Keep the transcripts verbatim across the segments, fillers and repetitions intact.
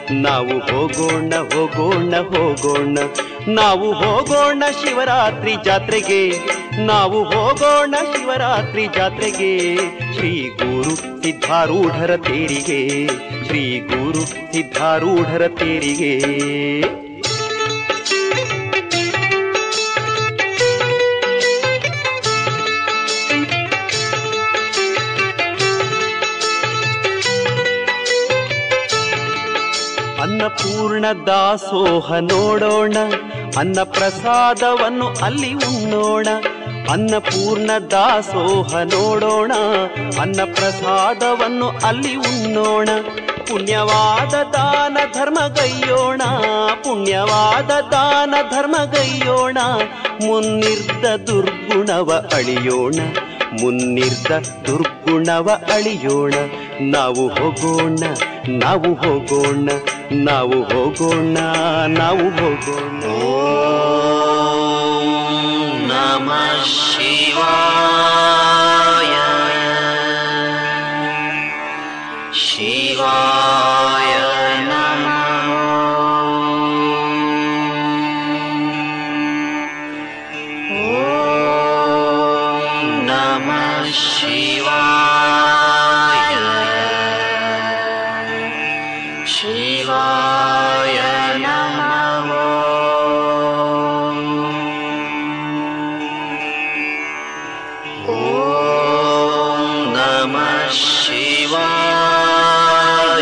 ನಾವು ಹೋಗೋಣ ಹೋಗೋಣ ಹೋಗೋಣ ನಾವು ಹೋಗೋಣ ಶಿವರಾತ್ರಿ ಜಾತ್ರೆಗೆ ನಾವು ಹೋಗೋಣ ಶಿವರಾತ್ರಿ ಜಾತ್ರೆಗೆ ಶ್ರೀ ಗುರು ಸಿದ್ಧಾರೂಢರ ತೇರಿಗೆ ಶ್ರೀ ಗುರು ಸಿದ್ಧಾರೂಢರ ತೇರಿಗೆ ಅನ್ನಪೂರ್ಣ ದಾಸೋಹ ನೋಡೋಣ ಅನ್ನ ಪ್ರಸಾದವನ್ನು ಅಲ್ಲಿ ಉಣ್ಣೋಣ ಅನ್ನಪೂರ್ಣ ದಾಸೋಹ ನೋಡೋಣ ಅನ್ನ ಪ್ರಸಾದವನ್ನು ಅಲ್ಲಿ ಉಣ್ಣೋಣ ಪುಣ್ಯವಾದ ದಾನ ಧರ್ಮಗೈಯೋಣ ಪುಣ್ಯವಾದ ದಾನ ಧರ್ಮಗೈಯೋಣ ಮುನ್ನಿರ್ದ ದುರ್ಗುಣವ ಅಳಿಯೋಣ ಮುನ್ನಿರ್ದ ದುರ್ಗುಣವ ಅಳಿಯೋಣ ನಾವು ಹೋಗೋಣ ನಾವು ಹೋಗೋಣ ನಾವು ಹೋಗೋಣ ನಾವು ಹೋಗೋಣ ಓಂ ನಮಃ ಶಿವಾಯ ಶಿವಾಯ ನಮಃ ಓಂ ನಮಃ ಶಿವಾಯ ಶಿವಾಯ ನಮಃ ಓಂ ನಮಃ ಶಿವಾಯ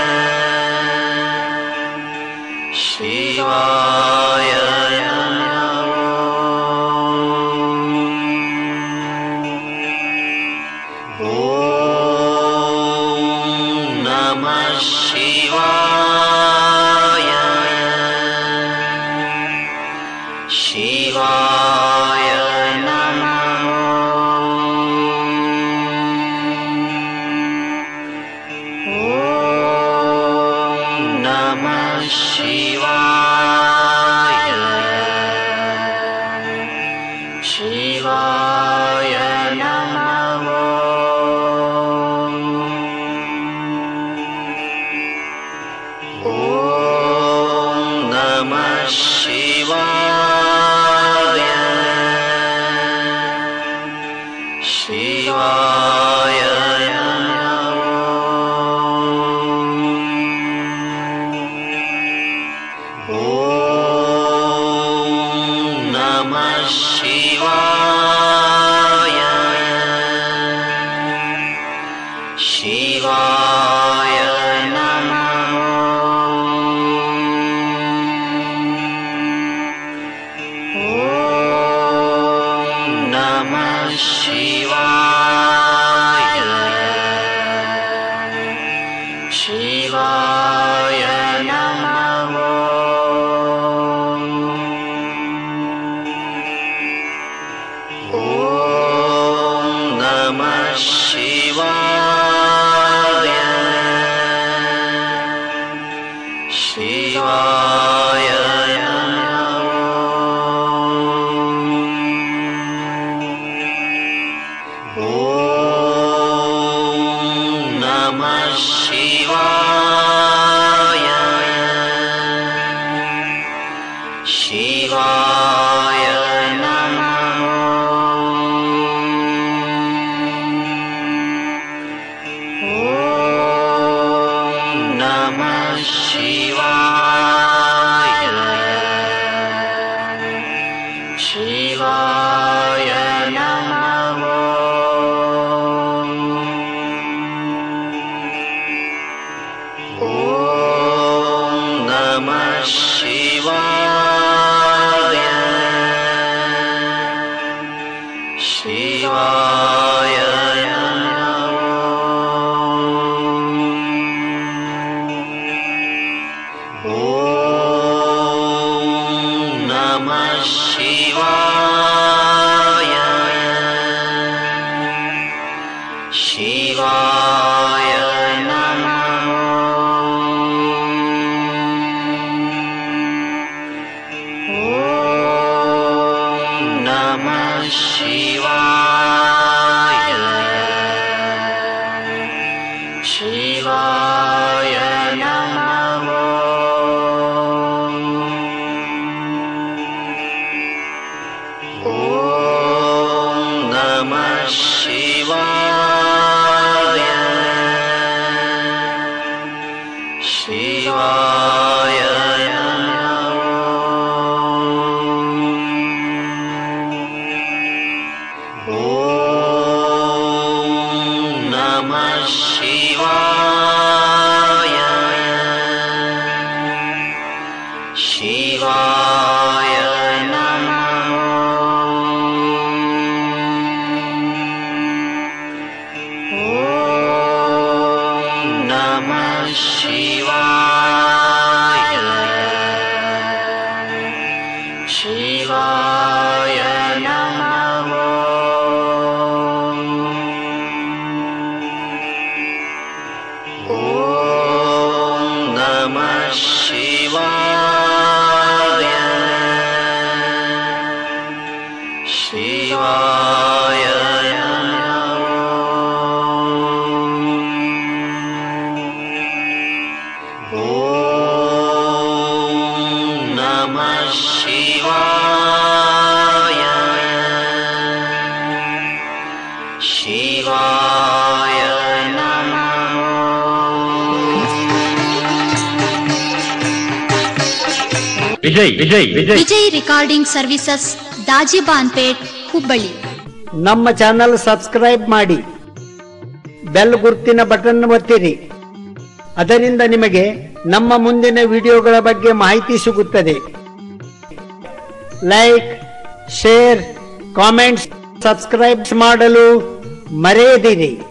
ಶಿವಾಯ ನಮಃ ಓಂ ನಮಃ ಶಿವಾಯ ಶಿವಾಯ ನಮಃ ಓಂ ನಮಃ ಶಿವಾಯ ಶಿವಾಯ ನಮಃ ಓಂ ನಮಃ ಶಿವಾಯ ಶಿವಾಯ ನಮಃ ಓಂ ನಮಃ ಶಿವಾಯ ಶಿವಾಯ ನಮಃ ಓಂ ನಮಃ ಶಿವಾಯ ಶಿವಾಯ ನಮಃ ಓಂ ನಮಃ ಶಿವಾಯ ಶಿವಾಯ ನಮಃ ಓಂ ನಮಃ ಶಿವಾಯ ಶಿವಾಯ ನಮಃ ಓಂ ನಮಃ ಶಿವಾಯ ಶಿವಾಯ ನಮಃ ಓಂ ನಮಃ ಶಿವಾಯ ಶಿವಾಯ ನಮಃ ಓಂ ನಮಃ ಶಿವಾಯ ಶಿವಾಯ ನಮಃ ಓಂ ನಮಃ ಶಿವಾಯ ಶಿವಾಯ ನಮಃ ಶಿವಾಯ ನಮಃ ಓಂ ನಮಃ ಶಿವಾಯ ಶಿವಾಯ ನಮಃ ಓಂ ನಮಃ ಶಿವಾಯ ಶಿವಾಯ ನಮಃ ಓಂ ನಮಃ ಶಿವಾಯ ಶಿವಾಯ ನಮಃ ಓಂ ನಮಃ ಶಿವಾಯ ಶಿವಾಯ ನಮಃ ವಿಜಯ್ ವಿಜಯ್ ವಿಜಯ್ ವಿಜಯ್ ರೆಕಾರ್ಡಿಂಗ್ ಸರ್ವಿಸಸ್ ದಾಜಿಬಾನ್ಪೇಟ್ ಹುಬ್ಬಳ್ಳಿ. ನಮ್ಮ ಚಾನಲ್ ಸಬ್ಸ್ಕ್ರೈಬ್ ಮಾಡಿ, ಬೆಲ್ ಗುರುತಿನ ಬಟನ್ ಒತ್ತಿರಿ. ಅದರಿಂದ ನಿಮಗೆ ನಮ್ಮ ಮುಂದಿನ ವಿಡಿಯೋಗಳ ಬಗ್ಗೆ ಮಾಹಿತಿ ಸಿಗುತ್ತದೆ. ಲೈಕ್, ಶೇರ್, ಕಾಮೆಂಟ್ಸ್, ಸಬ್ಸ್ಕ್ರೈಬ್ ಮಾಡಲು ಮರೆಯದಿರಿ.